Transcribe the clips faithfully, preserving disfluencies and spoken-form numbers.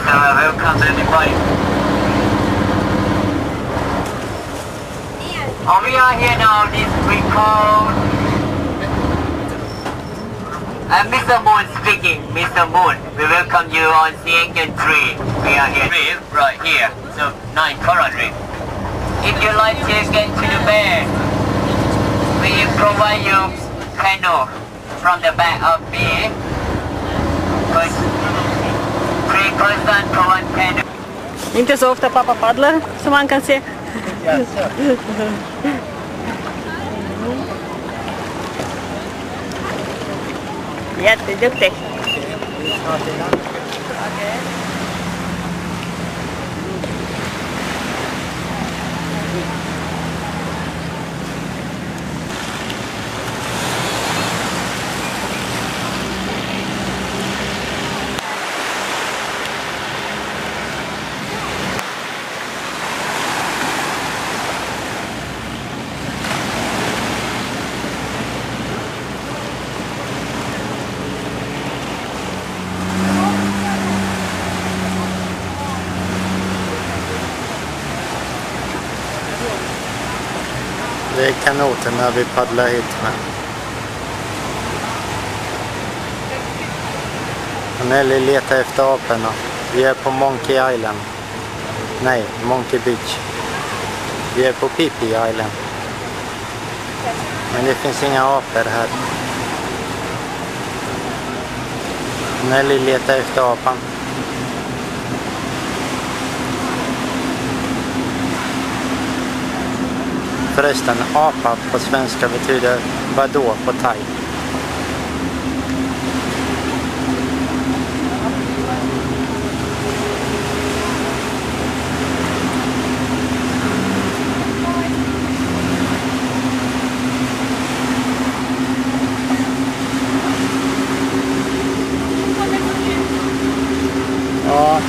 So welcome everybody. Oh, we are here now. This we call uh, Mister Moon speaking. Mister Moon, we welcome you on Sea Engine three. We are here right here. So nine currently. If you like to get to the bed, we provide you canoe from the back of me. Three person per one canoe. Inte så ofta pappa paddlar som man kan se. Jätteduktig. Det är kanoterna vi paddlar hit med. Och Nelly letar efter aporna. Vi är på Monkey Island. Nej, Monkey Beach. Vi är på Phi Phi Island. Men det finns inga apor här. Nelly letar efter apan. Förresten, apa på svenska betyder vadå på thai. Ja.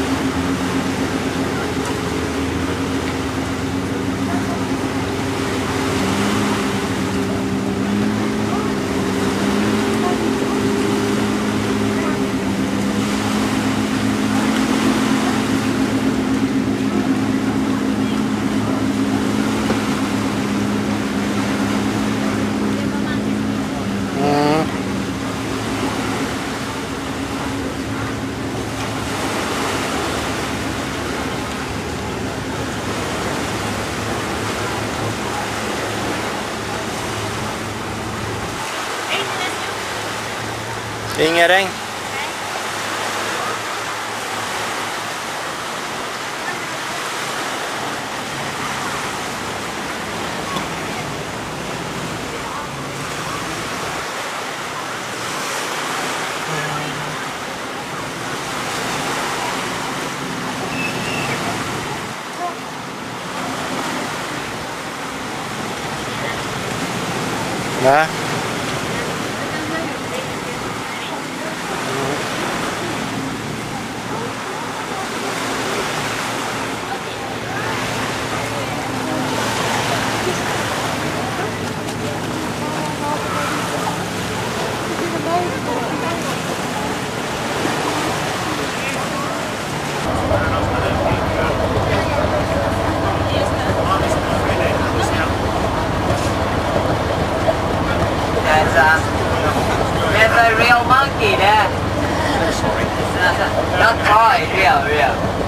Ingen regn. Nej. There's a, there's a real monkey there. Not toy, real, real.